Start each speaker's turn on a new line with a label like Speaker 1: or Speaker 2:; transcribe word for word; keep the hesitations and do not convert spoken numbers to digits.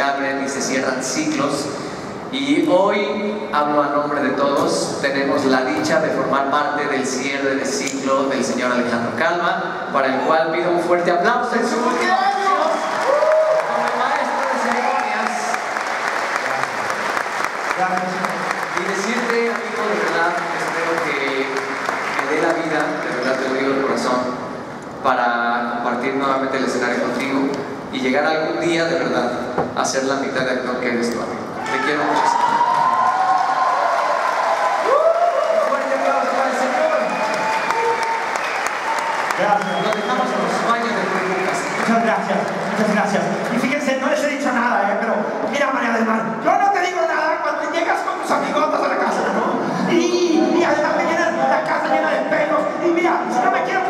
Speaker 1: abren y se cierran ciclos. Y hoy hablo a nombre de todos. Tenemos la dicha de formar parte del cierre de ciclo del señor Alejandro Calva, para el cual pido un fuerte aplauso en su última función como el maestro de ceremonias. Y decirte, amigo, de verdad, espero que me dé la vida, de verdad te lo digo de corazón, para compartir nuevamente el escenario contigo y llegar algún día, de verdad, a ser la mitad de actor que eres tú, amigo. Te quiero muchísimo. Un fuerte aplauso para el Señor.
Speaker 2: Gracias.
Speaker 1: Lo dejamos en los baños de Lucas.
Speaker 2: Muchas gracias, muchas gracias. Y fíjense, no les he dicho nada, ¿eh? Pero mira, María del Mar, yo no te digo nada cuando llegas con tus amigotas a la casa, ¿no? Y, y además me llenas la casa llena de pelos. Y mira, si no me quiero